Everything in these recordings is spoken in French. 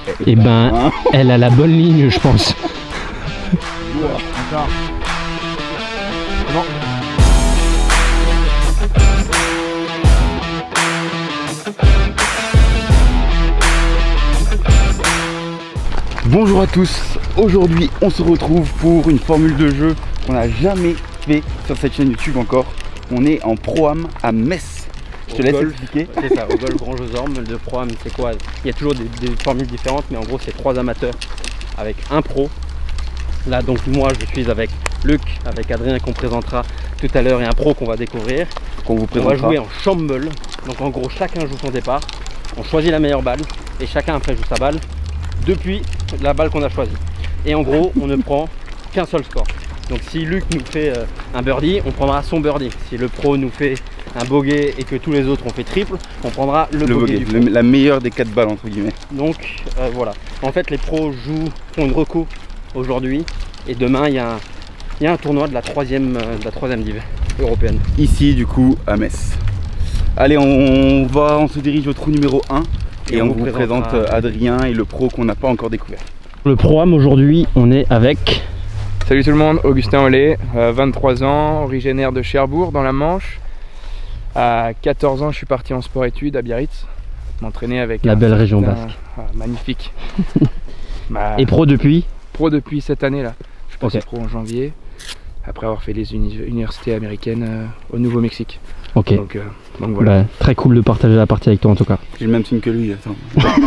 Et ben, elle a la bonne ligne, je pense. Encore. Bon. Bonjour à tous, aujourd'hui on se retrouve pour une formule de jeu qu'on n'a jamais fait sur cette chaîne YouTube encore. On est en Pro-Am à Metz. Je te laisse expliquer. C'est ça, au golf Grand Jeux de Pro-Am, c'est quoi? Il y a toujours des formules différentes, mais en gros c'est 3 amateurs avec un pro. Là donc moi je suis avec Luc, avec Adrien qu'on présentera tout à l'heure et un pro qu'on va découvrir. Qu'on vous On présentera. va jouer en chambeul, donc en gros chacun joue son départ, on choisit la meilleure balle et chacun après joue sa balle depuis la balle qu'on a choisie. Et en gros on ne prend qu'un seul score. Donc si Luc nous fait un birdie, on prendra son birdie. Si le pro nous fait un bogey et que tous les autres ont fait triple, on prendra le bogey du pro. La meilleure des 4 balles entre guillemets. Donc voilà. En fait les pros font une reco aujourd'hui et demain il y a un tournoi de la troisième div européenne. Ici du coup à Metz. Allez, on se dirige au trou numéro 1 et on vous présente Adrien et le pro qu'on n'a pas encore découvert. Le Pro-Am aujourd'hui on est avec... Salut tout le monde, Augustin Ollet, 23 ans, originaire de Cherbourg dans la Manche. À 14 ans je suis parti en sport-études à Biarritz, m'entraîner avec la belle région basque. Magnifique. Et pro depuis? Pro depuis cette année là, je suis passé Okay. pro en janvier, après avoir fait les universités américaines au Nouveau-Mexique. Ok. Donc voilà. Bah, très cool de partager la partie avec toi en tout cas. J'ai le même signe que lui, attends.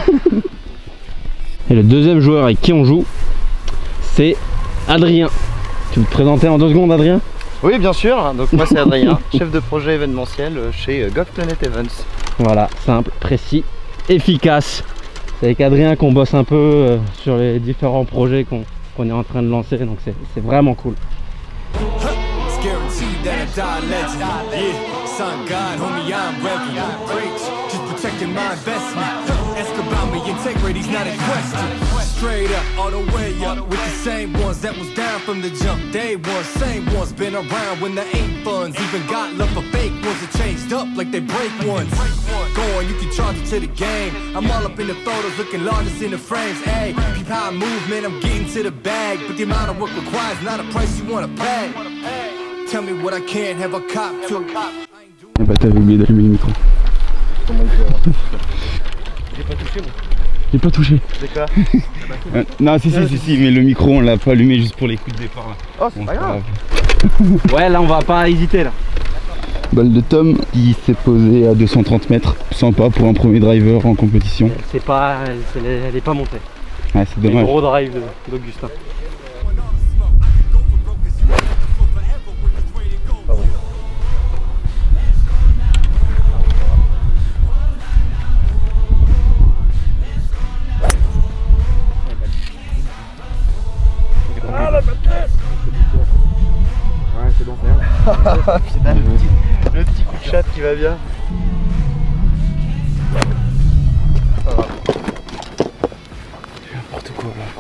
Et le deuxième joueur avec qui on joue, c'est Adrien. Tu veux te présenter en 2 secondes, Adrien? Oui, bien sûr. Donc moi c'est Adrien, chef de projet événementiel chez Golf Planet Events. Voilà, simple, précis, efficace. C'est avec Adrien qu'on bosse un peu sur les différents projets qu'on est en train de lancer, donc c'est vraiment cool. Straight up, all the way up with the same ones that was down from the jump. Day one, same ones been around when there ain't funds. Even got love for fake ones that changed up like they break ones. Go on, you can charge it to the game. I'm all up in the photos, looking largest in the frames. Hey, peep how I move, man, I'm getting to the bag. But the amount of work required is not a price you wanna pay. Tell me what I can't have a cop to. Eh bah t'avais oublié d'allumer le micro. J'ai pas touché moi. J'ai pas touché. C'est quoi? Non si, mais le micro on l'a pas allumé juste pour les coups de départ là. Oh, c'est pas grave. Ouais, là on va pas hésiter là. Balle de Tom qui s'est posée à 230 mètres. Sympa pour un premier driver en compétition. C'est pas, elle est pas montée. Ouais, c'est C'est le dommage. gros drive d'Augustin. Ouais, c'est bon, c'est bien. Le petit coup de chat qui va bien. Ça va. N'importe quoi là.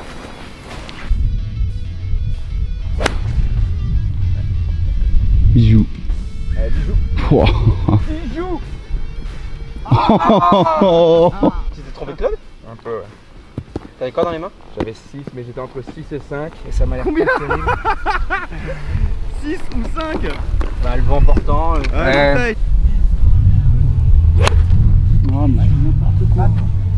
Bijou. Bisous. Pouah. Bisous. Tu t'es trompé de club? Un peu ouais. T'avais quoi dans les mains? J'avais 6 mais j'étais entre 6 et 5 et ça m'a l'air Combien? pas terrible. 6 ou 5? Bah le vent portant. Ouais. Oh mais n'importe quoi.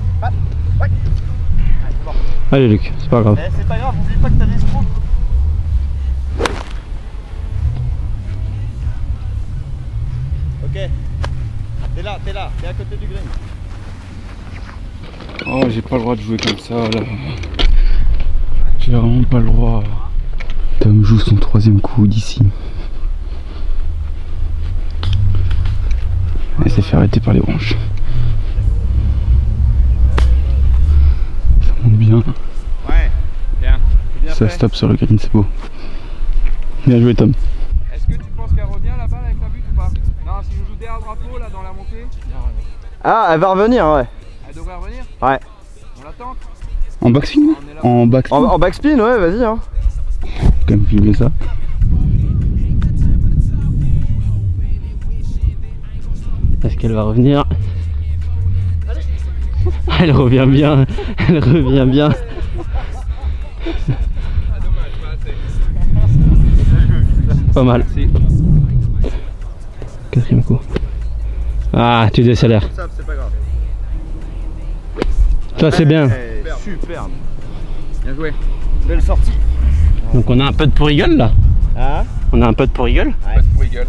Allez Luc, c'est pas grave. Eh, c'est pas grave, oublie pas que t'as des screws. Ok. T'es là, t'es à côté du green. Oh j'ai pas le droit de jouer comme ça là. J'ai vraiment pas le droit. Tom joue son 3e coup d'ici. Elle s'est fait arrêter par les branches. Ça monte bien. Ouais, bien. Ça se tape sur le green, c'est beau. Bien joué Tom. Est-ce que tu penses qu'elle revient la balle avec la butte ou pas? Non, si je joue derrière le drapeau là dans la montée, Ah, elle va revenir, ouais. elle devrait revenir. Ouais. On l'attend. En backspin là? En backspin? En backspin, ouais, vas-y. Hein. Comme filmer ça. Est-ce qu'elle va revenir? Elle revient bien. Elle revient bien. Pas mal. Quatrième coup. Ah, tu décélères. C'est pas grave. Ça c'est bien. Superbe. Bien joué. Belle sortie. Donc on a un peu de pourrigueule là. Hein? On a un peu de pourrigueule. Oui, gueule.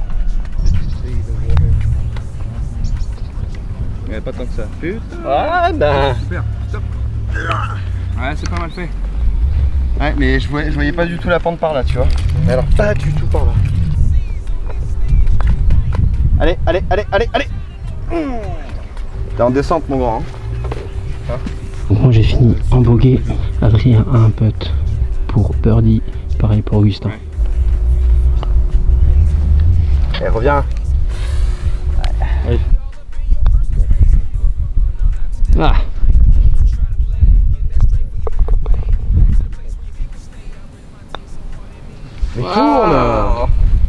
Mais pas tant que ça. Putain. Ah ben. Super. Stop. Ouais, c'est pas mal fait. Ouais, mais je voyais pas du tout la pente par là, tu vois. Mais alors, pas du tout par là. Allez, allez, allez, allez, allez. T'es en descente, mon grand. Hein. Donc moi j'ai fini en bogey. Adrien a un putt pour birdie. Pareil pour Augustin. Eh, reviens. Oui. Ah. Mais tourne.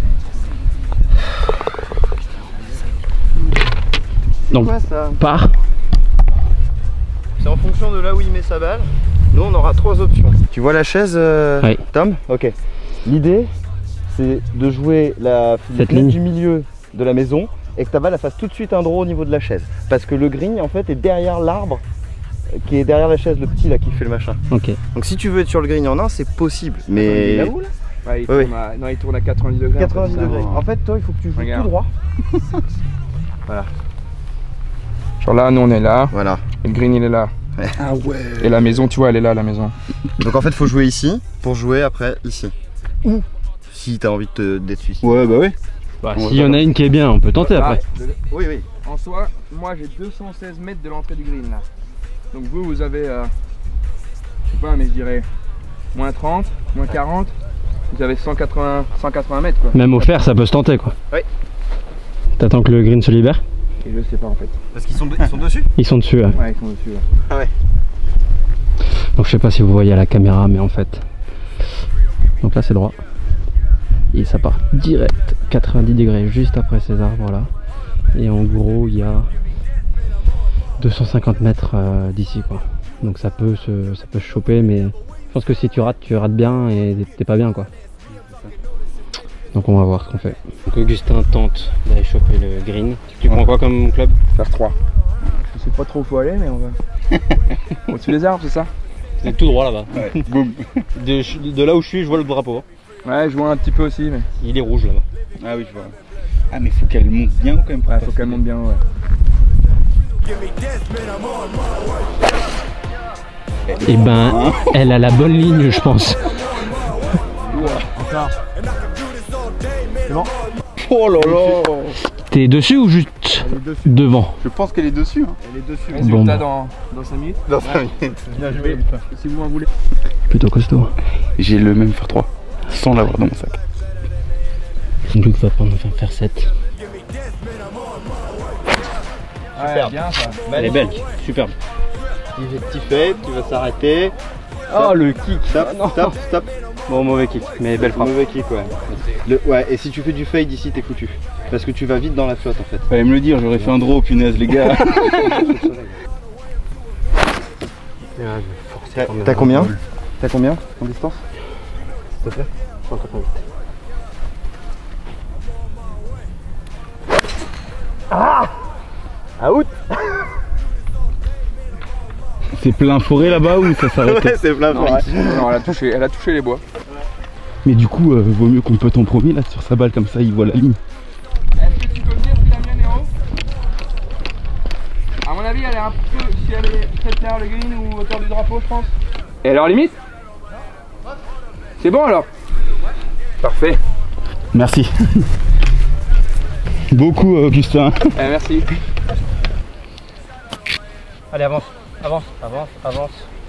Donc Quoi ça? par. C'est en fonction de là où il met sa balle. Nous on aura 3 options. Tu vois la chaise, Oui. Tom? Ok. L'idée, c'est de jouer la Cette ligne ligne du milieu de la maison et que ta balle elle fasse tout de suite un draw au niveau de la chaise. Parce que le green en fait est derrière l'arbre qui est derrière la chaise, le petit là qui fait le machin. Ok. Donc si tu veux être sur le green en 1, c'est possible. Mais. Il est là-haut là? Ouais, il tourne à... Non, il tourne à 90 degrés. 90 en fait. degrés. En fait, toi, il faut que tu joues Regarde. tout droit. Genre là, nous on est là. Voilà. Et le green il est là. Ah ouais. Et la maison, tu vois, elle est là, la maison. Donc en fait, faut jouer ici pour jouer après ici. Ou si t'as envie d'être suicide. Ouais, bah ouais. Bah, s'il y en a une qui est bien, on peut tenter après. Oui, oui. En soi, moi j'ai 216 mètres de l'entrée du green là. Donc vous avez, je sais pas, mais je dirais moins 30, moins 40. Vous avez 180 mètres quoi. Même au fer, ça peut se tenter quoi. Oui. T'attends que le green se libère? Et je sais pas en fait. Parce qu'ils sont dessus. Ils sont dessus. Ouais. Ouais, ils sont dessus. Ouais. Ah ouais. Donc je sais pas si vous voyez à la caméra, mais en fait. Donc là c'est droit. Et ça part direct 90 degrés juste après ces arbres là. Et en gros il y a 250 mètres d'ici quoi. Donc ça peut se choper, mais je pense que si tu rates bien et t'es pas bien quoi. Donc on va voir ce qu'on fait. Donc Augustin tente d'aller choper le green. Tu prends quoi comme club? Faire 3. Je sais pas trop où faut aller, mais on va. Au-dessus des arbres, c'est ça? C'est tout droit là-bas. Ouais, boum. De là où je suis, je vois le drapeau. Ouais, je vois un petit peu aussi, mais. Il est rouge là-bas. Ah oui, je vois. Ah, mais faut qu'elle monte bien quand même. Ouais, faut qu'elle monte bien, ouais. Et ben, elle a la bonne ligne, je pense. Oh là là. T'es dessus ou juste devant? Je pense qu'elle est dessus. Hein. Elle est dessus. Bon, Résultat dans 5 minutes. Dans 5 minutes. Bien joué. Si vous m'en voulez. plutôt costaud. J'ai le même faire 3 sans l'avoir dans mon sac. Luc va prendre un faire 7. Ouais, bien ça. Elle est belle, superbe. Petit fade, tu vas s'arrêter. Oh le kick. Stop, stop, stop. Bon, mauvais kick, mais belle frappe. Mauvais kick, ouais. Ouais, et si tu fais du fade ici, t'es foutu. Parce que tu vas vite dans la flotte en fait. Fallait me le dire, j'aurais fait un draw, punaise, les gars. T'as combien? T'as combien en distance? S'il te plaît, 188. Out. C'est plein forêt là-bas ou ça s'arrête? Ouais, c'est plein Non, forêt. non, elle a touché les bois. Mais du coup, vaut mieux qu'on peut en premier là sur sa balle, comme ça il voit la ligne. Est-ce que tu peux me dire si la mienne est haut? À mon avis, elle est un peu. Si elle est peut-être derrière le green ou hauteur du drapeau, je pense. Et alors, limite? C'est bon alors? Parfait. Merci. Beaucoup, Augustin. Merci. Allez, avance, avance, avance, avance.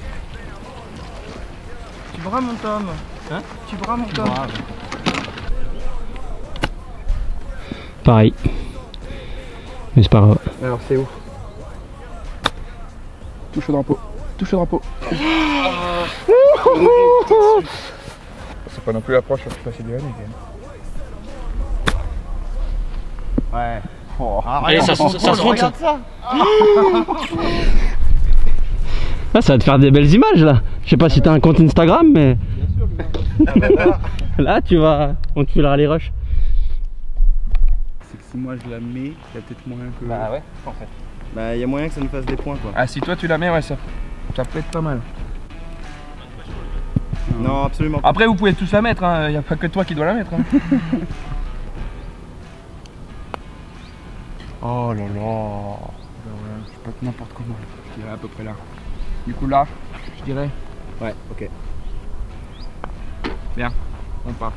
Tu bras mon Tom. Hein? Tu bras mon Tom. Pareil. Mais c'est pas grave. Alors, c'est où? Touche au drapeau. Touche au drapeau. C'est pas non plus l'approche la plus facile de l'année. Ouais. Allez, ça se rentre. Regarde ça. Ah, ça va te faire des belles images là. Je sais pas si t'as un compte Instagram, mais Bien sûr que je vais là tu vas, on te filera les rushs. C'est que si moi je la mets, il y a peut-être moyen que. ouais, en fait. Bah, il y a moyen que ça nous fasse des points quoi. Ah, si toi tu la mets, ouais, ça peut être pas mal. Non, absolument pas. Après, vous pouvez tous la mettre, hein. Y a pas que toi qui dois la mettre. Hein. Oh là là. Je peux pas n'importe comment. Je dirais à peu près là. Du coup, là, je dirais, Ouais, ok. bien, on part.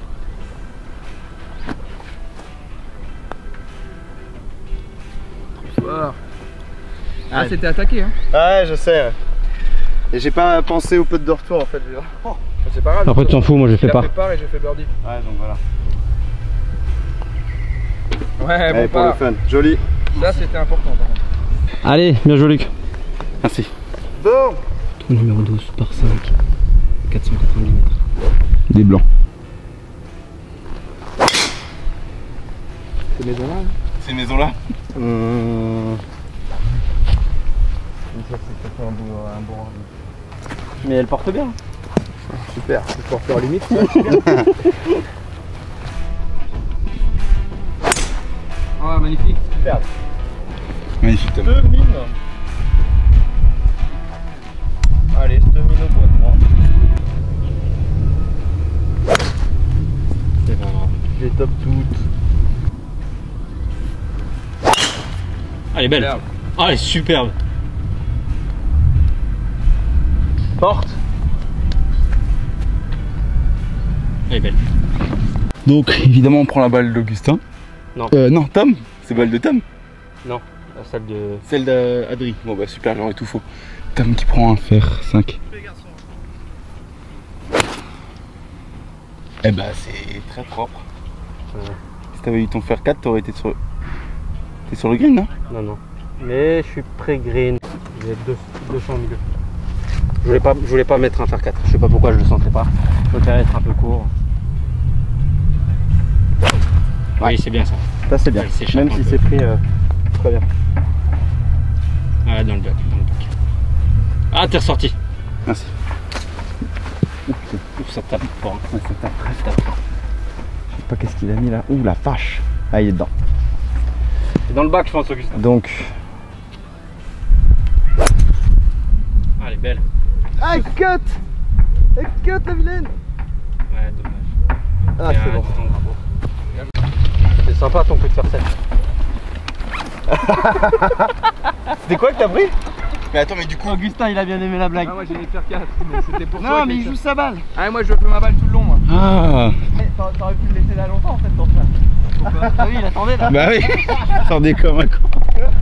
Trop fort. Ah, Ouais. c'était attaqué, hein. Ouais, je sais. Ouais. Et j'ai pas pensé au putt de retour en fait. Ouais, C'est pas grave. Après tu t'en fous, moi je fais Il a pas. fait part et j'ai fait birdie. donc voilà. Ouais, Allez, bon pour le part. fun. Joli. Ça, c'était important, par contre. Allez, bien joué Luc. Merci. Bon. Trou numéro 12 par 5, 490 mètres. Des blancs. Ces maisons-là. Ces maisons-là. Ça fait un bon rendu. Mais elle porte bien. Super. Je peux refaire limite. Oh, magnifique. Super. Magnifique Tom. 2 mines. Allez, 2 mines au bois de moi. C'est pas grave. Je les top toutes. Elle est belle. Superbe. Ah, elle est superbe. Porte. Elle est belle. Donc évidemment on prend la balle d'Augustin. Non. Non, Tom. C'est balle de Tom. Non, celle de... Celle d'Adri. Bon bah super, j'aurais tout faux. Tom qui prend un fer 5. Eh bah c'est très propre. Ouais. Si t'avais eu ton fer 4, t'aurais été sur... T'es sur le green, non? Non, non. Mais je suis pré-green. J'ai 200 milieu. Je voulais pas mettre un fer 4. Je sais pas pourquoi je le sentais pas. Je préférais être un peu court. Oui, c'est bien ça. Ça c'est bien. Elle s'échappe Même un si peu. c'est pris très bien. Ouais, dans le bac, dans le bac. Ah, t'es ressorti. Merci. Ouf, ça tape fort. Hein. Ouais, ça tape. Ça tape. Je sais pas qu'est-ce qu'il a mis là. Ouh la vache. Ah, il est dedans. C'est dans le bac, je pense, Augustin. Donc. Ah, elle est belle. Ah, elle cut. Elle cut la vilaine. Ouais, dommage. Ah, c'est bon. Ton drapeau. C'est sympa ton coup de fer 7. C'était quoi que t'as pris? Mais attends, mais du coup... Augustin, il a bien aimé la blague. Ah, moi j'ai mis faire 4, mais c'était pour toi. Non, mais il joue sa balle. Ah, moi je veux ma balle tout le long, moi. Ah. T'aurais pu le laisser là longtemps en fait ton frère. Pourquoi? Ah oui, il attendait là. Bah oui. Attendez comme un con.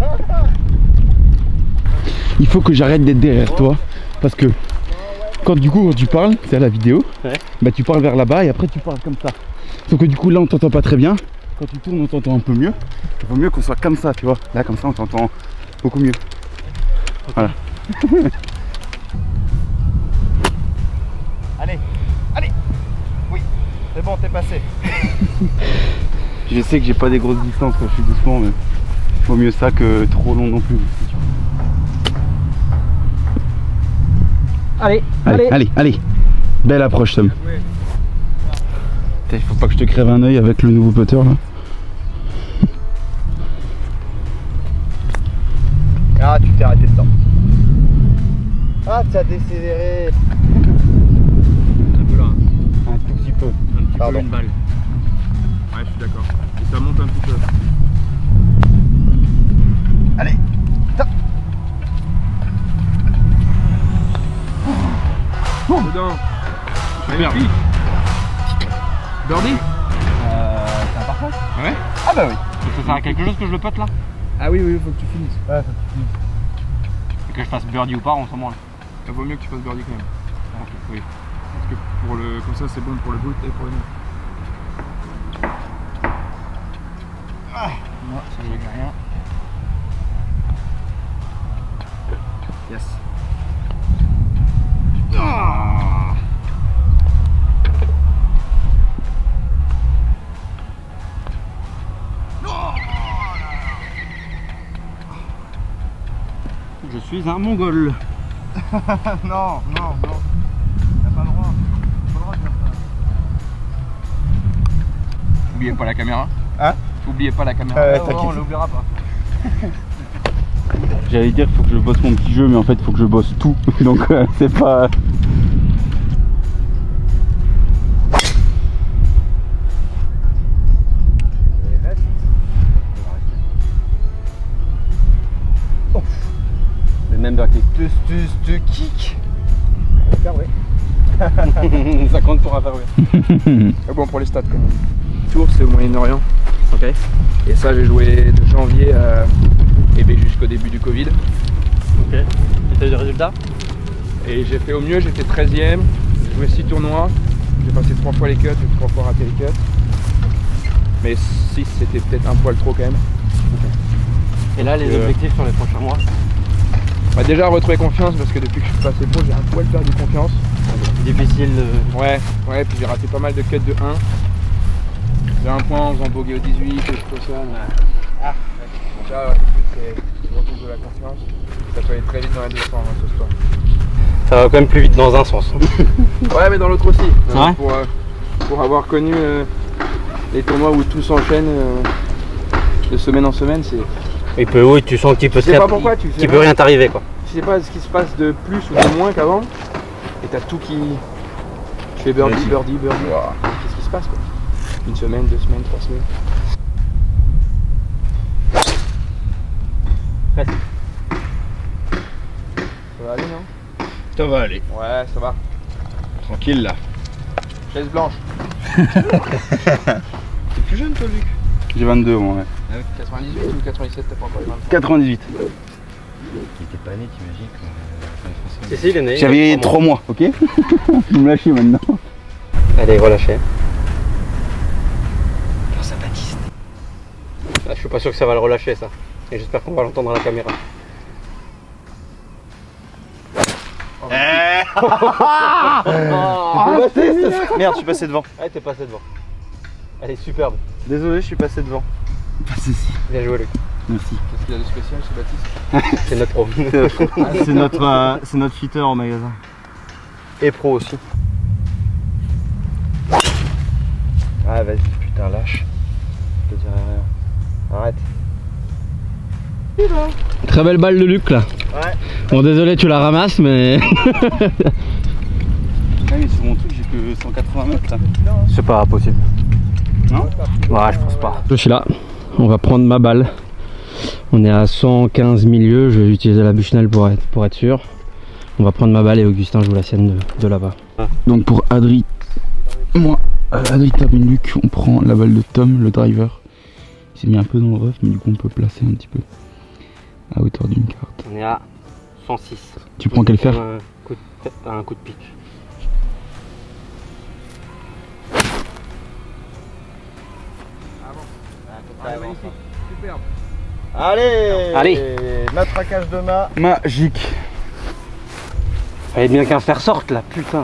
Il faut que j'arrête d'être derrière toi. Parce que quand tu parles, c'est à la vidéo, Ouais. bah tu parles vers là-bas et après tu parles comme ça. Sauf que du coup là on t'entend pas très bien. Quand tu tournes on t'entend un peu mieux. Il vaut mieux qu'on soit comme ça, tu vois. Là comme ça on t'entend beaucoup mieux. Voilà. Allez, allez. Oui, c'est bon, t'es passé. Je sais que j'ai pas des grosses distances quand je suis doucement, mais vaut mieux ça que trop long non plus. Allez, Allez. Belle approche Tom. Ouais. Il faut pas que je te crève un œil avec le nouveau putter là. Ah, tu t'es arrêté le temps. Ah, t'as décéléré. Un peu là. Un tout petit peu. Un petit Pardon. peu une balle. Ouais, je suis d'accord. Et ça monte un petit peu. Allez, top. Dedans. Magnifique. Birdie. C'est un parfait. Ouais. Ah bah oui. Ça sert à quelque chose que je le pote là? Ah oui, faut que tu finisses. Ouais, Et que je fasse birdie ou pas, on s'en branle. Il vaut mieux que tu fasses birdie quand même. Ok, oui. Parce que pour le, comme ça c'est bon pour le boot et pour les mains. moi, ça je dis rien. Yes. Je suis un mongol. Non, non, non. T'as pas le droit. T'as pas le droit de faire ça. Oubliez pas la caméra. Hein? Oubliez pas la caméra. T'inquiète. On l'oubliera pas. J'allais dire qu'il faut que je bosse mon petit jeu, mais en fait il faut que je bosse tout. Donc c'est pas... Le même birdie. De kick. Ça compte pour un fairway. C'est bon pour les stats quand même. Tour, c'est au Moyen-Orient. Ok. Et ça, j'ai joué de janvier jusqu'au début du Covid. Ok. Et t'as eu des résultats? Et j'ai fait au mieux, j'étais 13ème. J'ai joué 6 tournois. J'ai passé 3 fois les cuts, j'ai 3 fois raté les cuts. Mais 6, c'était peut-être un poil trop quand même. Et là, les objectifs sur les prochains mois? Bah déjà retrouver confiance parce que depuis que je suis passé pro, j'ai un poil perdu confiance. Difficile. Ouais, puis j'ai raté pas mal de cuts de 1. J'ai un point en faisant bogey au 18 et tout ça. Donc là, ouais, le but c'est de retrouver la confiance. Ça peut aller très vite dans les deux sens ce soir. Ça va quand même plus vite dans un sens. Ouais, mais dans l'autre aussi. Ouais. Pour avoir connu les tournois où tout s'enchaîne de semaine en semaine, c'est. Oui, tu sens qu'il peut, Tu sais pas pourquoi, tu sais qu'il pas. peut rien t'arriver quoi. Tu sais pas ce qui se passe de plus ou de moins qu'avant. Et t'as tout qui. Je fais birdie. Qu'est-ce qui se passe quoi? Une semaine, 2 semaines, 3 semaines. Presque. Ça va aller non? Ça va aller. Ouais, ça va. Tranquille là. Chaise blanche. T'es plus jeune toi Luc? J'ai 22 moi, ouais. 98 ou 97, t'as pas encore les 23? 98. Il était pas né, t'imagines quand Si, il est né. J'avais 3 mois, ok? Vous me lâchez maintenant. Allez, relâchez. Ça Baptiste. Là, je suis pas sûr que ça va le relâcher ça. Et j'espère qu'on va l'entendre à la caméra. Merde, je suis passé devant. Ah, t'es passé devant. Elle est superbe. Désolé, je suis passé devant. Pas de soucis. Bien joué, Luc. Merci. Qu'est-ce qu'il y a de spécial chez Baptiste? C'est notre pro. C'est notre fitter en magasin. Et pro aussi. Ah vas-y, putain, lâche. Je te dirai rien. Arrête. Très belle balle de Luc là. Ouais. Bon, désolé, tu la ramasses, mais. Ah mais sur mon truc j'ai que 180 mètres là. C'est pas possible. Non? Ouais, je pense pas. Je suis là. On va prendre ma balle. On est à 115 milieux. Je vais utiliser la Bushnell pour être sûr. On va prendre ma balle et Augustin joue la sienne de là-bas. Donc pour Adri, moi, Adri, Tom et Luc, on prend la balle de Tom, le driver. Il s'est mis un peu dans le rough, mais du coup on peut placer un petit peu à hauteur d'une carte. On est à 106. Tu prends quel fer? Un coup de pique. Ah, magnifique, superbe. Allez. Notre traquage de mât. Magique. Fallait bien qu'un fer sorte là, putain.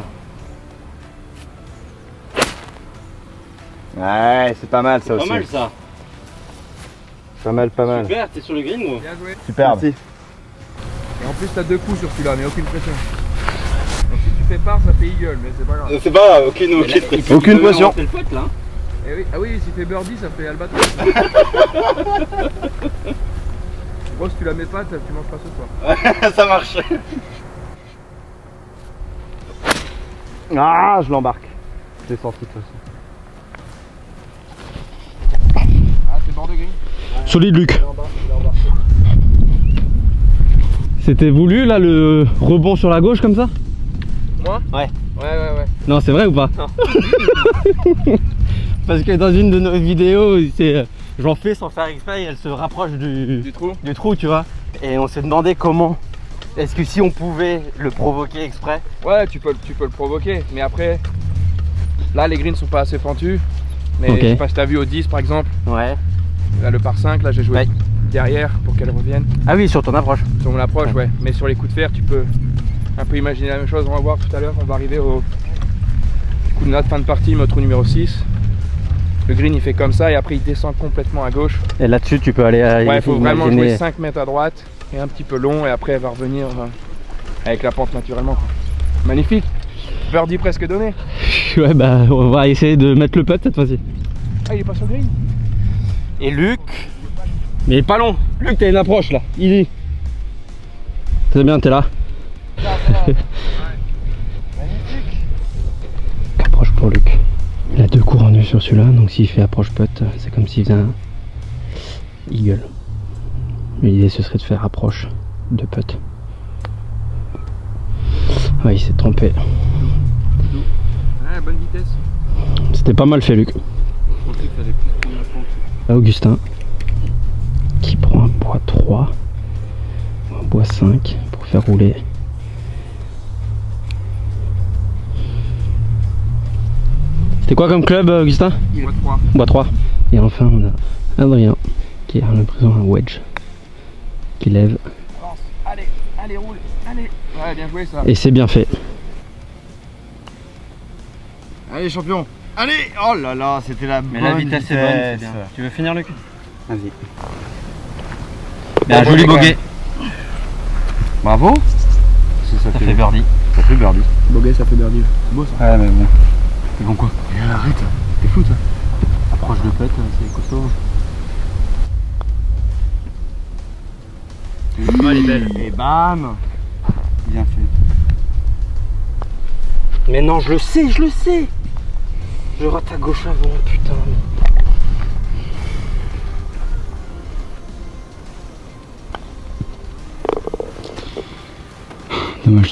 Ouais, c'est pas mal ça aussi. Pas mal ça. Pas mal. Super, t'es sur le green gros. Bien joué. Superbe. Et en plus, t'as 2 coups sur celui-là, mais aucune pression. Donc si tu fais part, ça fait eagle, mais c'est pas grave. C'est pas aucune Aucune pression. C'est le pote là. Eh oui. Ah oui, s'il fait birdie, ça fait albatros. Gros, si tu la mets pas, tu manges pas ce soir. Ça marche. Ah, je l'embarque. Je l'ai senti de toute façon. Ah, c'est bord de green. Solide Luc. C'était voulu là le rebond sur la gauche comme ça? Moi? Ouais. Ouais. Non, c'est vrai ou pas? Non. Parce que dans une de nos vidéos, j'en fais sans faire exprès, elle se rapproche Du trou? tu vois. Et on s'est demandé comment. Est-ce que si on pouvait le provoquer exprès? Ouais, tu peux le provoquer, mais après, là les greens sont pas assez pentus. Mais Ok. je sais pas si t'as vu au 10 par exemple, Ouais. là le par 5, là j'ai joué Ouais. derrière pour qu'elle revienne. Ah oui, sur ton approche. Sur mon approche, ouais. Mais sur les coups de fer, tu peux un peu imaginer la même chose. On va voir tout à l'heure, on va arriver au coup de notre fin de partie, notre trou numéro 6. Le green il fait comme ça et après il descend complètement à gauche. Et là-dessus, tu peux aller à. Ouais, il faut vraiment jouer 5 mètres à droite et un petit peu long et après elle va revenir avec la pente naturellement quoi. Magnifique. Birdie presque donné. Ouais bah on va essayer de mettre le putt cette fois-ci. Ah il est pas sur le green. Et Luc. Mais pas long. Luc t'as une approche là. Easy. C'est bien t'es là. Approche pour Luc. Il a 2 couronnes sur celui-là, donc s'il fait approche putt, c'est comme s'il faisait un eagle. Mais l'idée ce serait de faire approche de putt. Ouais, il s'est trompé. Ah, bonne vitesse. C'était pas mal fait Luc. Je pensais qu'il fallait plus prendre la pente. Augustin qui prend un bois 3 ou un bois 5 pour faire rouler. C'était quoi comme club Augustin? Bois 3. Bois 3. Et enfin on a Adrien qui a l'impression un wedge qui lève Avance. Allez, allez, roule. Allez. Ouais, bien joué ça. et c'est bien fait. Allez champion. Allez. Oh là là, c'était la bonne vitesse. Tu veux finir Luc? Vas-y. Bien, joli bogey. Bravo. Ça fait birdie. Ça fait birdie. Bogey, ça fait birdie. Beau ça. Ouais mais bon. C'est bon quoi? Arrête. T'es fou toi. Approche de putt, c'est costaud. Elle est belle. Et bam. Bien fait. Mais non, je le sais, je le sais. Je rate à gauche avant, putain. Dommage.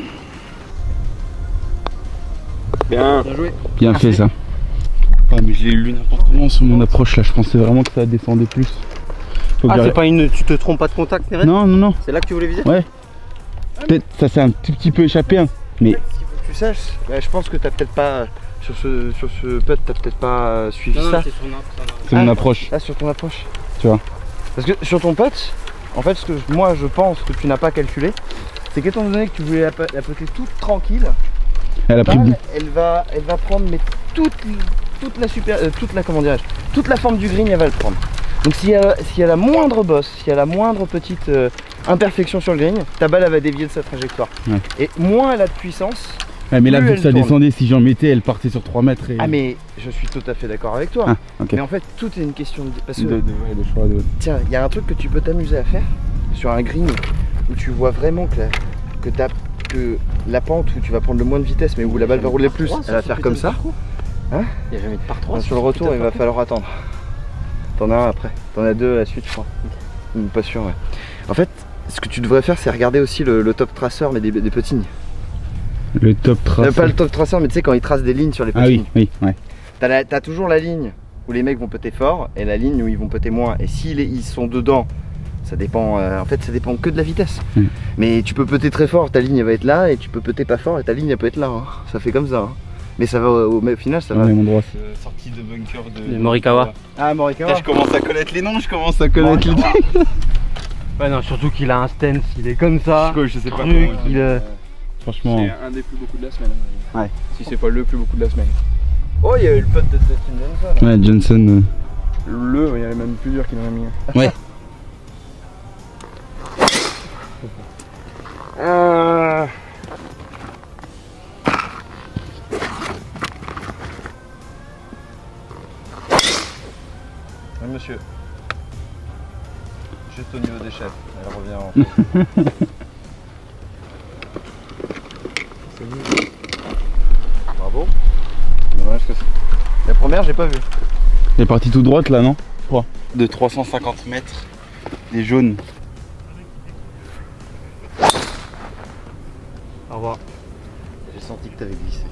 Bien. Bien joué. Bien fait ça. Ah mais j'ai eu n'importe comment sur mon approche là, je pensais vraiment que ça descendait plus. Faut que Ah, j'arrête. c'est pas une. Tu te trompes pas de contact, ni rien? Non, non, non. C'est là que tu voulais viser? Ouais. Peut-être ça s'est un tout petit peu échappé, hein. Mais Ce qu'il faut que tu saches, je pense que t'as peut-être pas sur ce putt, t'as peut-être pas suivi ça. c'est mon approche. Là sur ton approche. Tu vois. Parce que sur ton putt, en fait ce que moi je pense que tu n'as pas calculé, c'est qu'étant donné que tu voulais la putter toute tranquille, Elle a pris le bout. elle va prendre mais toute la forme du green, elle va le prendre. Donc s'il y a la moindre bosse, s'il y a la moindre petite imperfection sur le green, ta balle elle va dévier de sa trajectoire. Ouais. Et moins elle a de puissance. Ouais, mais là plus vu que elle ça tourne. descendait, si j'en mettais, elle partait sur 3 mètres et... Ah mais je suis tout à fait d'accord avec toi. Ah, ok. Mais en fait tout est une question de... Parce que de choix de... tiens, il y a un truc que tu peux t'amuser à faire sur un green où tu vois vraiment que la pente où tu vas prendre le moins de vitesse mais où la balle va rouler plus, elle va faire comme ça. Hein? Il n'y a jamais de par 3. Sur le retour il va falloir attendre. T'en as un après, t'en as deux à la suite je crois. Pas sûr ouais. En fait ce que tu devrais faire c'est regarder aussi le top traceur mais des petits. Le top trace. Pas le top traceur mais tu sais quand il trace des lignes sur les petits. Ah oui, oui, ouais. T'as toujours la ligne où les mecs vont péter fort et la ligne où ils vont péter moins. Et ils sont dedans, ça dépend, en fait ça dépend que de la vitesse. Mais tu peux péter très fort, ta ligne elle va être là, et tu peux péter pas fort et ta ligne elle peut être là. Hein. Ça fait comme ça. Hein. Mais ça va au final ça va. Ouais, mon droit. Sortie de bunker de Morikawa. Ah Morikawa. Là, je commence à connaître les noms, je commence à connaître les noms. Ouais non, surtout qu'il a un stance, il est comme ça. Je sais pas Truc, comment. il Franchement. C'est un des plus beaux coups de la semaine. Ouais. Si c'est pas le plus beau coup de la semaine. Oh il y a eu le pote de Dustin Johnson. Ouais, Johnson. Il y avait même plusieurs qui l'ont mis. Ouais. Oui monsieur. Juste au niveau des chefs, elle revient en Bravo. Dommage que la première j'ai pas vu. Elle est partie tout droite là, non? De 350 mètres, les jaunes. Au revoir. J'ai senti que t'avais glissé.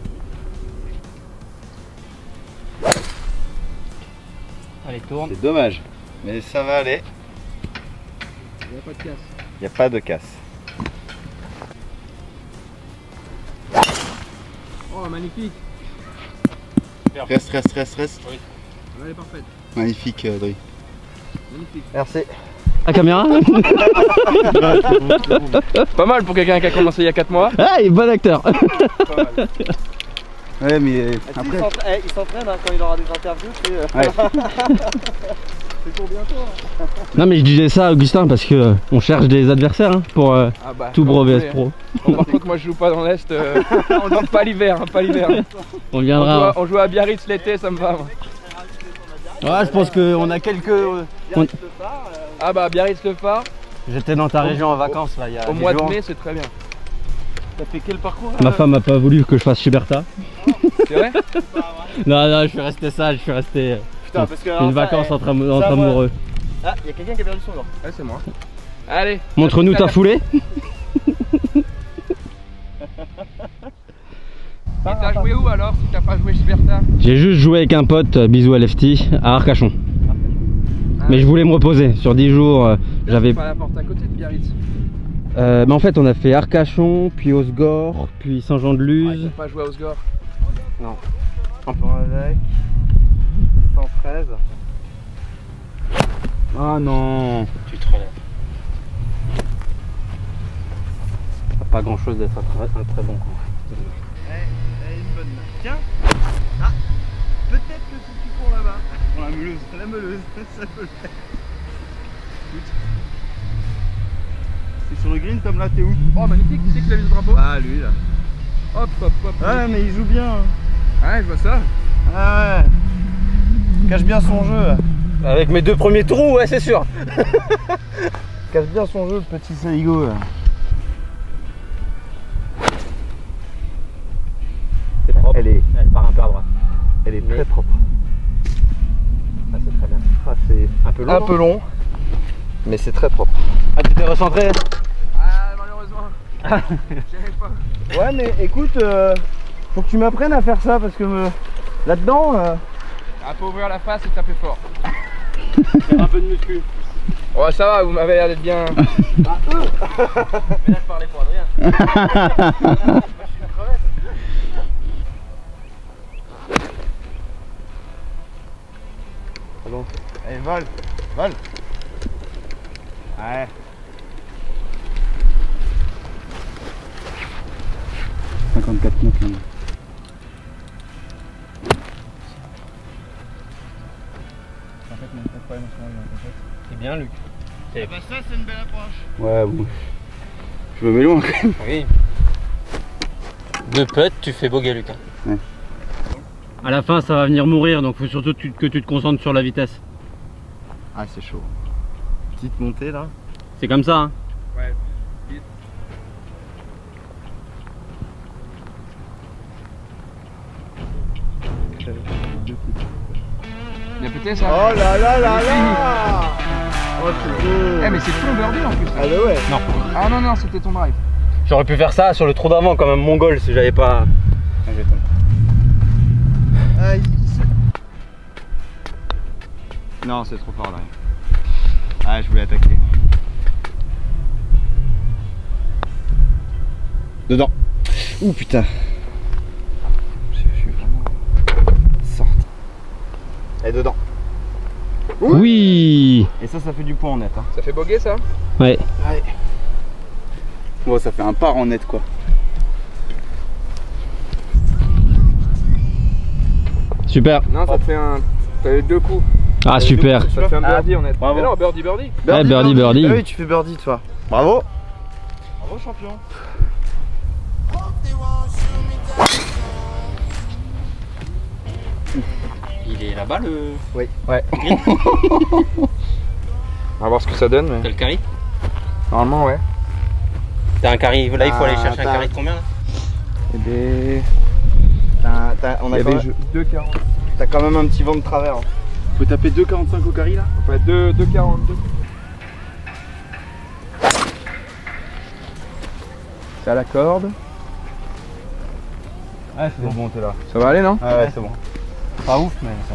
Allez, tourne. C'est dommage. Mais ça va aller. Il n'y a pas de casse. Il n'y a pas de casse. Oh magnifique. Reste. Elle est parfaite. Magnifique, Adri. Magnifique. Merci. La caméra. Pas mal pour quelqu'un qui a commencé il y a 4 mois. Ah, il est bon acteur. Ouais, mais après. Il s'entraîne hein, quand il aura des interviews. Ouais. C'est pour bientôt. Hein. Non mais je disais ça à Augustin parce que on cherche des adversaires hein, pour tout Bro vs Pro. Bon, par contre moi je joue pas dans l'Est, on joue pas l'hiver, hein, pas l'hiver. On viendra. On joue à Biarritz l'été, ça me va. Moi. Ouais, je pense qu'on a quelques... Ah bah Biarritz le Phare. J'étais dans ta région en vacances là il y a au mois de mai, c'est très bien. T'as fait quel parcours Ma femme a pas voulu que je fasse Schuberta. C'est vrai? Non, je suis resté sage, je suis resté... Putain, parce que une vacance entre amoureux. Ah, il y a quelqu'un qui a perdu son gant. Ouais, c'est moi. Allez. Montre-nous ta foulée. Et t'as joué où alors si t'as pas joué Schuberta? J'ai juste joué avec un pote, bisous à Lefty, à Arcachon. Mais je voulais me reposer, sur 10 jours j'avais... pas la porte à côté de Biarritz. Mais en fait on a fait Arcachon, puis Osgore, puis Saint-Jean-de-Luz. T'as pas joué à Osgore? Non. Un plan avec 113. Ah non. Tu te relèves. Pas grand chose d'être un très bon coup. Elle est une bonne. Tiens. Ah. Peut-être que si tu cours là-bas. Dans la meuleuse. La meuleuse, ça peut le faire. C'est sur le green, Tom, là, t'es où? Oh magnifique, tu sais qu'il a vu le drapeau? Ah, lui là. Hop hop hop. Ouais, mais il joue bien. Ouais, je vois ça. Ah ouais. Il cache bien son jeu. Avec mes 2 premiers trous, ouais c'est sûr. Il cache bien son jeu, le petit Saligo. C'est propre. Elle part un peu à droite. est très propre. Ah, c'est très bien. Ah, c'est Un peu long. un peu long, mais c'est très propre. Ah, tu t'es recentré? Ah malheureusement. J'y pas. Ouais, mais écoute, faut que tu m'apprennes à faire ça parce que là-dedans. Ah, faut ouvrir la face et taper fort. Faire un peu de muscu. Ouais, ça va, vous m'avez l'air d'être bien. Mais là, je parlais pour Adrien. C'est bon. Allez, vole. Vole. Ouais. 54 mètres là. C'est bien, Luc. Bah ça, c'est une belle approche. Ouais, bon. Je me mets loin quand même. Oui. 2 putts, tu fais bogey, Luc. Ouais. À la fin, ça va venir mourir, donc faut surtout que tu te concentres sur la vitesse. Ah, c'est chaud. Petite montée là. C'est comme ça, hein. Ouais. Il a pété ça? Oh là là là là. Oh, c'est beau. Eh mais c'est ton birdie en plus. Ah bah ouais. Non. Ah non non, c'était ton drive. J'aurais pu faire ça sur le trou d'avant comme un mongol si j'avais pas... Ah, non, c'est trop fort là. Ah, je voulais attaquer. Dedans. Ouh putain. Je suis vraiment sorti. Et dedans. Oui. Et ça fait du point en net. Hein. Ça fait bogey ça? Ouais. Ouais. Bon, ça fait un par en net quoi. Super. Non, ça te fait un... T'as eu 2 coups. Ah, super. Ça te fait un birdie en net. Bravo. Mais non, birdie birdie. Ouais, birdie. Ah oui, tu fais birdie toi. Bravo. Bravo champion. Il est là-bas le... Oui. Ouais. On va voir ce que ça donne. Mais... T'as le carry? Normalement, ouais. T'as un carry, là il faut aller Ah, chercher un t'as- carry de combien là? Et des... on Il a y quand avait même... 2,40. T'as quand même un petit vent de travers. Hein. Faut taper 2,45 au carry là. Ouais, 2,42. C'est à la corde. Ah, c'est bon, t'es là. Ça va aller, non? Ah ouais, c'est bon. Pas ouf mais ça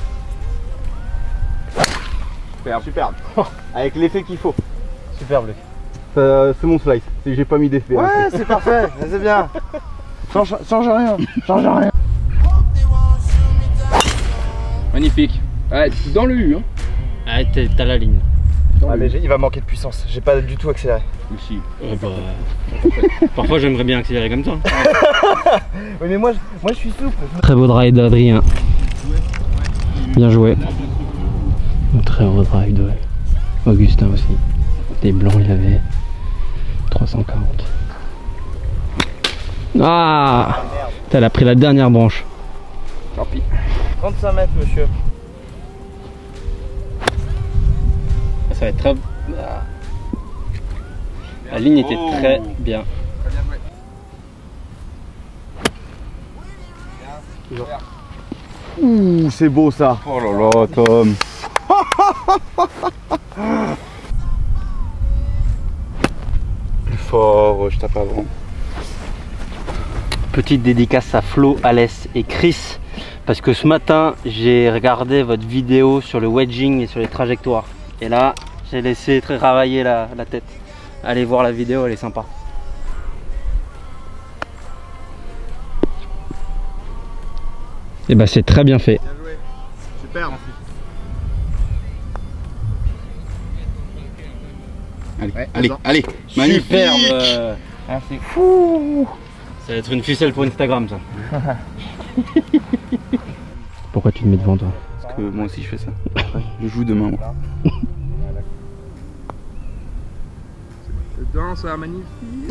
va. Superbe. Superbe. Avec l'effet qu'il faut. Superbe Luc. C'est mon slice. C'est que j'ai pas mis d'effet. hein. Ouais, c'est parfait. C'est bien. Change rien. Change rien. Magnifique. Ouais, dans le U, hein. Ah, t'as la ligne. Ah, mais il va manquer de puissance. J'ai pas du tout accéléré. Aussi. Parfois j'aimerais bien accélérer comme ça. Oui, mais moi je suis souple. Très beau drive d'Adrien. Bien joué. Un très heureux drive de Augustin aussi. Des blancs, il avait 340. Ah, elle a pris la dernière branche. Tant pis. 35 mètres, monsieur. Ça va être très... La ligne était très bien. Ouh, c'est beau ça. Oh là là, Tom. Plus fort, je tape avant. Petite dédicace à Flo, Alès et Chris. Parce que ce matin, j'ai regardé votre vidéo sur le wedging et sur les trajectoires. Et là, j'ai laissé travailler la tête. Allez voir la vidéo, elle est sympa. Et bah c'est très bien fait. Bien joué. Super. Allez, Ouais, allez, attends. allez. Magnifique. Superbe. Merci. Ça va être une ficelle pour Instagram ça. Pourquoi tu te mets devant toi? Parce que moi aussi je fais ça. Je joue demain moi. Dedans, ça magnifique.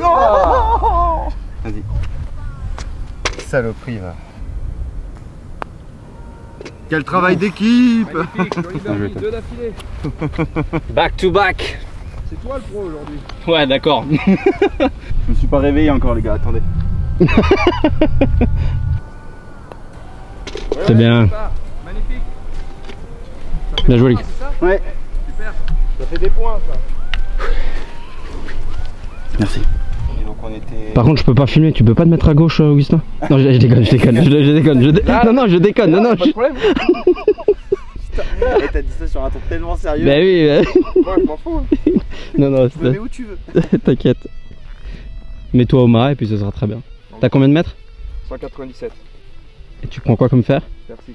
Vas-y. Saloperie, va. Quel travail d'équipe. Magnifique, joli birdie, 2 d'affilée. Back to back. C'est toi le pro aujourd'hui. Ouais d'accord. Je me suis pas réveillé encore les gars, attendez. C'est bien. Ça, magnifique. Ça fait Bien joué, points, c'est ça Ouais. Super. Ça fait des points, ça. Merci. Et donc on était. Par contre je peux pas filmer, tu peux pas te mettre à gauche Augustin? Non je déconne, non je déconne, non. Pas de problème. Et t'as dit ça sur un ton tellement sérieux. Bah oui, Moi, je m'en fous. non, Tu me mets où tu veux. t'inquiète. Mets-toi au mât et puis ce sera très bien. T'as combien de mètres? 197. Et tu prends quoi comme fer? Faire 6.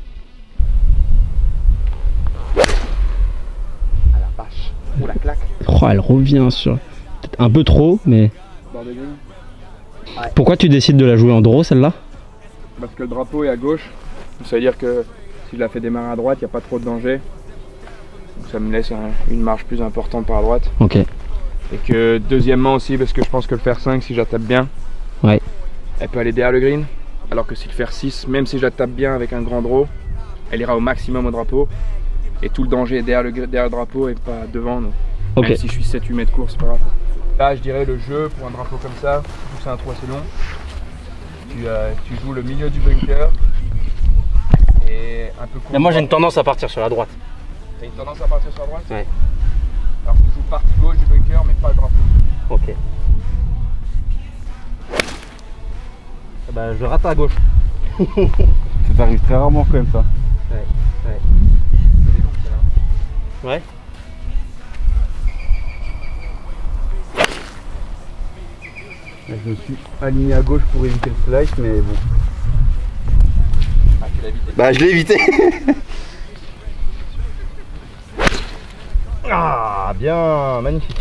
Ah la vache. Oh la claque. Oh elle revient sur... Peut-être un peu trop mais... Bord de green. Pourquoi tu décides de la jouer en draw celle-là? Parce que le drapeau est à gauche. Ça veut dire que si je la fais démarrer à droite, il n'y a pas trop de danger. Donc ça me laisse une marge plus importante par la droite. Ok. Et que deuxièmement aussi, parce que je pense que le fer 5, si je la tape bien, Ouais. elle peut aller derrière le green. Alors que si le fer 6, même si je la tape bien avec un grand draw, elle ira au maximum au drapeau. Et tout le danger est derrière le drapeau et pas devant. Donc. Ok. Même si je suis 7-8 mètres court, c'est pas grave. Là, je dirais le jeu pour un drapeau comme ça, c'est un trou assez long. Tu joues le milieu du bunker. Et un peu court. Là, moi j'ai une tendance à partir sur la droite. T'as une tendance à partir sur la droite? Ouais. Alors que je joue partie gauche du bunker, mais pas le drapeau. Ok. Bah je rate à gauche. Ça t'arrive très rarement quand même ça. Ouais. C'est long, celle-là. Ouais. Je me suis aligné à gauche pour éviter le slice mais bon. Ah, tu l'as évité. Bah je l'ai évité. Ah bien, magnifique.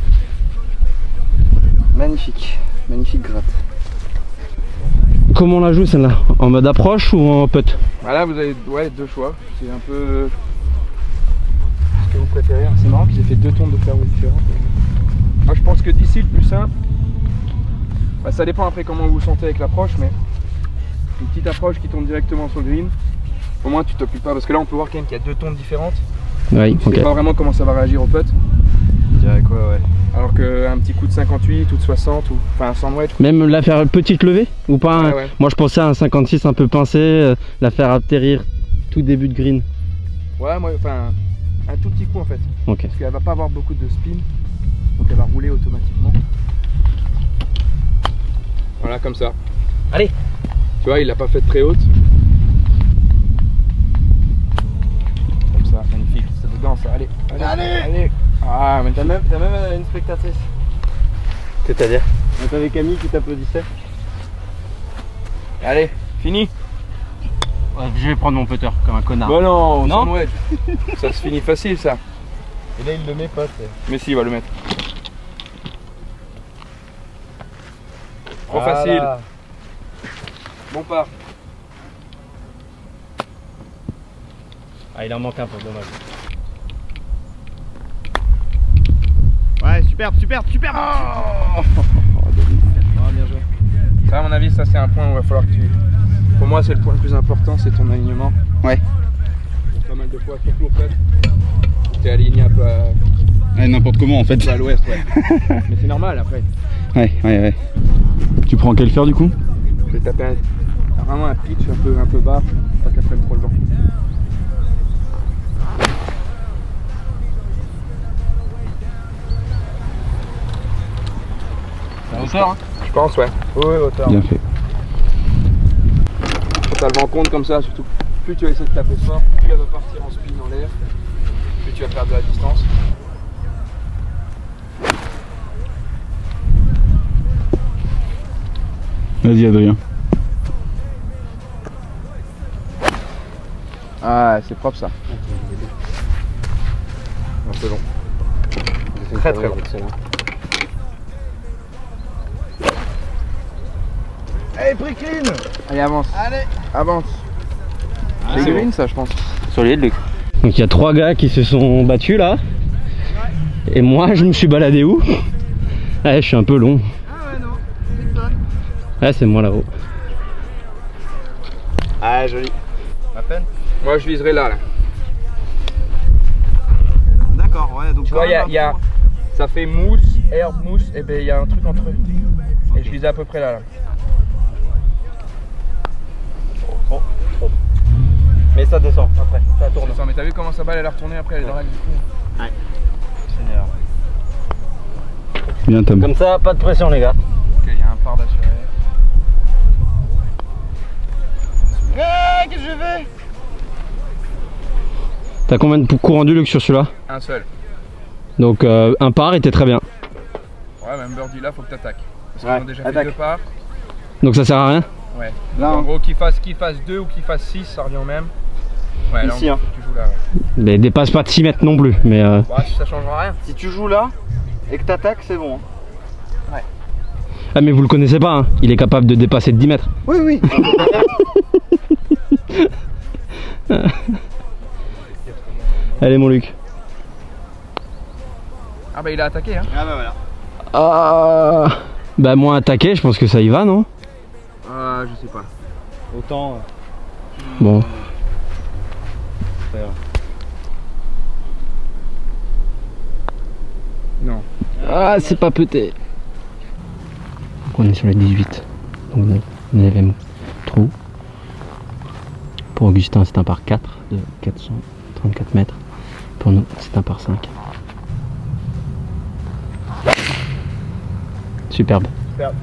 Magnifique. Magnifique gratte. Comment on la joue celle-là? En mode approche ou en putt? Voilà, vous avez deux choix. C'est un peu ce que vous préférez. C'est marrant qu'ils aient fait 2 tours de fairway différents. Moi, je pense que d'ici, le plus simple, bah, ça dépend après comment vous vous sentez avec l'approche, mais une petite approche qui tombe directement sur le green, au moins tu t'occupes pas. Parce que là, on peut voir quand même qu'il y a 2 tondes différentes. Oui, Tu sais pas vraiment comment ça va réagir au putt. Je dirais quoi, ouais. Alors qu'un petit coup de 58 ou de 60, ou enfin un sandwich. Même la faire petite levée ou pas Ouais, un... ouais. Moi je pensais à un 56 un peu pincé, la faire atterrir tout début de green. Ouais, moi, enfin un tout petit coup en fait. Ok. Parce qu'elle va pas avoir beaucoup de spin, donc elle va rouler automatiquement. Voilà, comme ça. Allez. Tu vois, il l'a pas fait très haute. Comme ça, magnifique. C'est dedans ça. Allez, allez. Ah, magnifique. T'as même une spectatrice. C'est-à-dire? T'avais Camille qui t'applaudissait. Allez, fini. Ouais, je vais prendre mon putter comme un connard. Bon non, Non. sandwich. Ça se finit facile ça. Et là il le met pas. Mais si, il va le mettre. Trop Voilà. facile. Bon part. Ah il en manque un peu, dommage. Ouais, superbe, superbe, superbe. Oh, bien joué. Ça, à mon avis, ça c'est un point où il va falloir que tu... Pour moi, c'est le point le plus important, c'est ton alignement. Ouais. Pas mal de fois, surtout au fait. Tu es aligné un peu Ouais, n'importe comment en fait. à l'ouest, ouais. Mais c'est normal après. Ouais. Tu prends quel fer du coup? Je vais taper vraiment un pitch un peu bas, pas qu'elle prenne trop le vent. C'est à hauteur, hein? Je pense, ouais. Oui, hauteur. Bien fait. Quand t'as le vent compte comme ça, surtout plus tu vas essayer de taper fort, plus elle va partir en spin en l'air, plus tu vas perdre de la distance. Vas-y Adrien. Ah, c'est propre ça. Un peu long. Très très long. Allez, prix clean. Allez, avance. Allez. Avance. C'est green ça, je pense. Solide, Luc. Donc il y a 3 gars qui se sont battus là. Et moi, je me suis baladé où? Ouais, je suis un peu long. Ah ouais, non, personne. Ouais, c'est moi là-haut. Ah, joli. À peine. Moi je viserai là. D'accord, ouais, donc Tu vois, ça fait mousse, herbe, mousse, et ben il y a un truc entre eux. Et je visais à peu près là. Mais ça descend après, ça tourne. Mais t'as vu comment sa balle elle a retourné après, elle est dans l'axe du coup. Ouais. Seigneur. Bien Tom. Comme ça, pas de pression les gars. Ok, il y a un par d'assuré. Qu'est-ce que je fais? T'as combien de coups rendus Luc sur celui-là? Un seul. Donc un par était très bien. Ouais, même birdie là, faut que t'attaques. Parce Ouais, qu'on a déjà attaque. fait 2 parts. Donc ça sert à rien? Ouais. Là, En hein. gros, qu'il fasse 2 ou qu'il fasse 6, ça revient au même. Ouais, là, Ici, en hein. gros, faut que tu joues là. Ouais. Mais dépasse pas de 6 mètres non plus. Mais Bah, ça changera rien. Si tu joues là et que t'attaques, c'est bon. Hein. ah mais vous le connaissez pas, hein. Il est capable de dépasser de 10 mètres. Oui, oui. Allez mon Luc. Ah bah il a attaqué hein. Ah bah voilà. Ah, bah moins attaqué, je pense que ça y va non? Je sais pas. Autant. Bon. Non. Ah c'est pas pété. Donc on est sur les 18. Donc 9ème trou. Pour Augustin c'est un par 4 de 434 mètres. Pour nous c'est un par 5. Superbe. Superbe.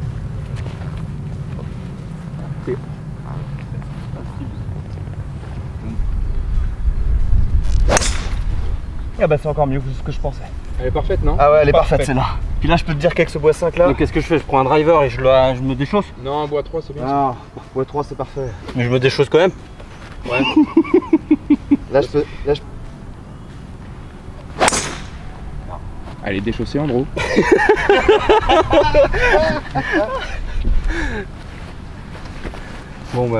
Ah bah c'est encore mieux que ce que je pensais. Elle est parfaite non? Ah ouais, elle est parfaite Parfait. celle-là. Puis là je peux te dire qu'avec ce bois 5 là. Donc qu'est-ce que je fais? Je prends un driver et je me déchausse. Non, bois 3 c'est bien. ça. Ah, bois 3 c'est parfait. Mais je me déchausse quand même. Ouais. Là je peux. Elle est déchaussée en gros. Bon bah.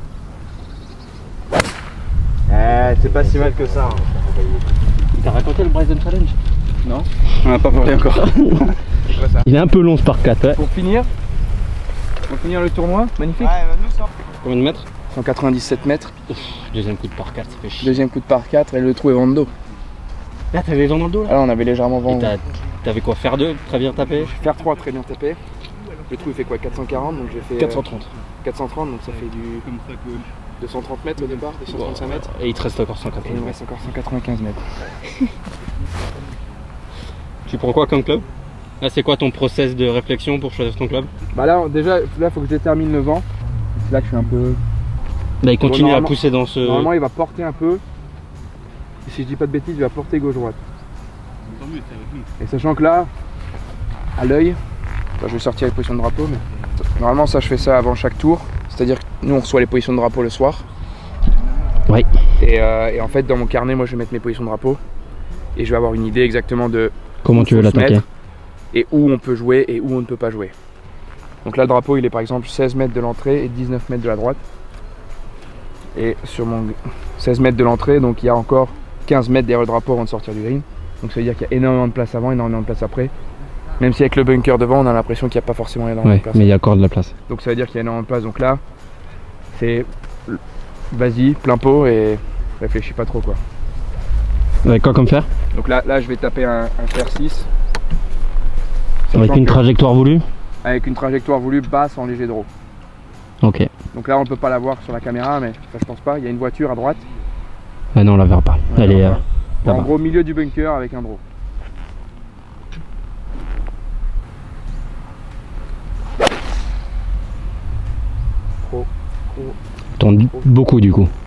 C'est pas si mal que ça. Hein. T'as raconté le Bryson Challenge? Non. On n'a pas parlé encore. Ouais, ça. Il est un peu long ce par 4, ouais. Pour finir le tournoi, magnifique. Ouais, bah nous ça. Combien de mètres? 197 mètres, Deuxième coup de par 4, ça fait chier. deuxième coup de par 4 et le trou est vent de dos. Là t'avais les vents dans le dos là? Ah là on avait légèrement vent. Et t'avais quoi? Faire 2, très bien tapé? Faire 3 très bien tapé. Le trou il fait quoi? 440 donc j'ai fait 430. 430 donc ça fait du 230 mètres au départ, 235 mètres. Et il te reste encore Et 180 il me mètres. reste encore 195 mètres. Tu prends quoi comme club? Là c'est quoi ton process de réflexion pour choisir ton club? Bah là déjà là faut que je détermine le vent. C'est là que je suis un peu. Bah il continue à normalement- pousser dans ce... Normalement il va porter un peu. Et si je dis pas de bêtises, il va porter gauche-droite. Et sachant que là, à l'œil, je vais sortir les positions de drapeau, mais normalement ça je fais ça avant chaque tour. C'est-à-dire que nous on reçoit les positions de drapeau le soir. Ouais. Et en fait dans mon carnet moi je vais mettre mes positions de drapeau. Et je vais avoir une idée exactement de Comment où tu veux faut se l'attaquer? mettre et où on peut jouer et où on ne peut pas jouer. Donc là le drapeau il est par exemple 16 mètres de l'entrée et 19 mètres de la droite. Et sur mon 16 mètres de l'entrée, donc il y a encore 15 mètres derrière le drapeau avant de sortir du green. Donc ça veut dire qu'il y a énormément de place avant, énormément de place après. Même si avec le bunker devant, on a l'impression qu'il n'y a pas forcément énormément de place. mais il y a encore de la place. Donc ça veut dire qu'il y a énormément de place. Donc là, c'est vas-y, plein pot et réfléchis pas trop quoi. Avec quoi comme fer? Donc là je vais taper un fer 6. Avec une trajectoire voulue? Avec une trajectoire voulue basse en léger draw. Ok. Donc là on peut pas la voir sur la caméra, mais ça je pense pas. Il y a une voiture à droite. Ah non, on la verra pas. Elle est En là-bas. gros, milieu du bunker avec un draw. Tourne beaucoup du coup.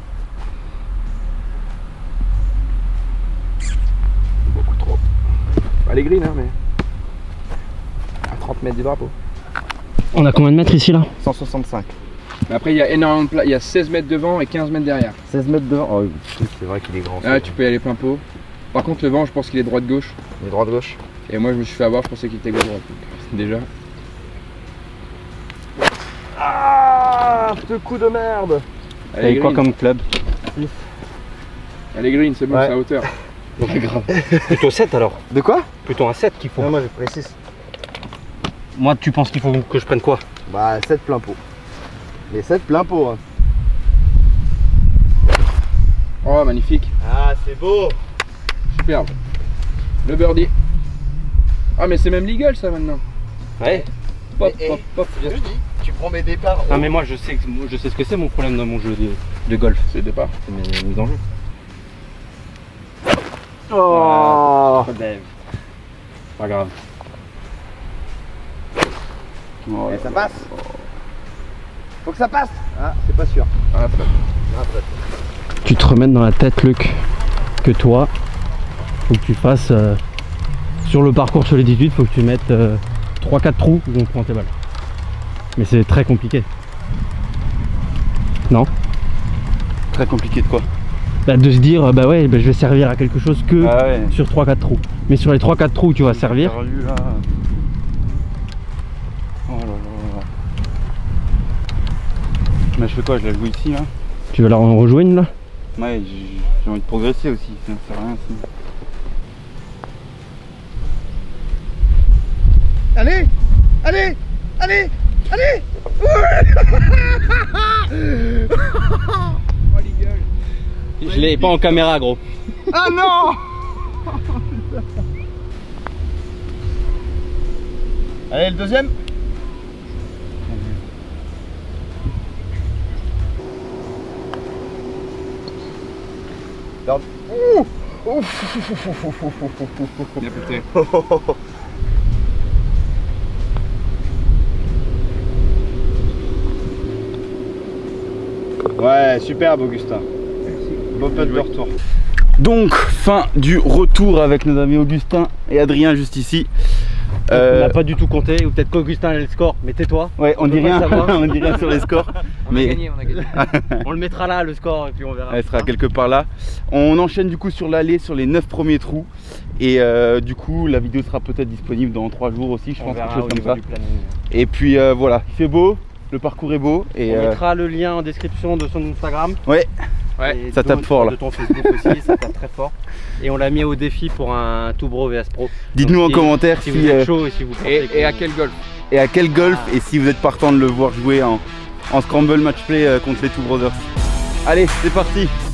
Beaucoup trop. Pas les green, hein, mais à 30 mètres du drapeau. On a combien de mètres ici là? 165. Mais après, il y a énormément de place. Il y a 16 mètres devant et 15 mètres derrière. 16 mètres devant. Oh oui, c'est vrai qu'il est grand. Là, tu peux y aller plein pot. Par contre, le vent, je pense qu'il est droite-gauche. Il est droite-gauche. Et moi, je me suis fait avoir, je pensais qu'il était gauche-droite. Déjà. Ah, ce coup de merde. T'avais quoi comme club? Elle est green, c'est bon, Ouais. c'est à hauteur. Ouais, grave. Plutôt 7 alors. De quoi? Plutôt un 7 qu'il faut. Non, moi j'ai pris 6. Moi, tu penses qu'il faut que je prenne quoi? Bah 7 plein pot. Les 7 plein pot. Hein. Oh, magnifique. Ah, c'est beau. Superbe. Le birdie. Ah, mais c'est même legal ça maintenant. Ouais. Pop, Et- pop, pop. Je te dis, tu prends mes départs. Ah mais moi je sais ce que c'est mon problème dans mon jeu de golf. C'est le départ. C'est mes enjeux. Oh. Pas grave. Et ça passe. Faut que ça passe. Ah, c'est pas sûr. Ah, flop. Ah, peut-être. Tu te remets dans la tête, Luc, que toi, faut que tu fasses sur le parcours sur les 18, faut que tu mettes 3-4 trous où on prend tes balles. Mais c'est très compliqué. Non? Très compliqué de quoi? Bah, de se dire, bah ouais, bah, je vais servir à quelque chose que Ah ouais. sur 3-4 trous. Mais sur les 3-4 trous où tu vas servir, Perdu, là. Oh là là. Mais je fais quoi? Je la joue ici là? tu vas la rejoindre là? Ouais, j'ai envie de progresser aussi, ça ne sert à rien sinon. Allez, allez, allez, allez. Oh, les gueules. Je l'ai pas en caméra, gros. Ah non. Allez, le deuxième. Regarde. Bien pété. Ouais, superbe Augustin. Beau putt de retour. Donc, fin du retour avec nos amis Augustin et Adrien juste ici. On n'a pas du tout compté, ou peut-être qu'Augustin a le score, mais tais-toi. Ouais, on dit peut pas rien, savoir. on dit rien sur les scores. On Mais a gagné, on a gagné. On le mettra là, le score, et puis on verra. elle sera quelque part là. On enchaîne du coup sur l'allée, sur les 9 premiers trous. Et du coup, la vidéo sera peut-être disponible dans 3 jours aussi, je On pense, quelque verra chose au comme niveau ça. du planning. Et puis voilà, il fait beau, le parcours est beau. Et On mettra le lien en description de son Instagram. ouais, Ouais. Et ça tape fort, là. De ton Facebook aussi, ça tape très fort. Et on l'a mis au défi pour un Tout Bro VS Pro. dites-nous en Donc, commentaire si si, vous êtes chaud et si vous pensez Et à quel golf? et à quel golf et si vous êtes partant de le voir jouer en Scramble Match Play contre les Two Brothers. Allez, c'est parti.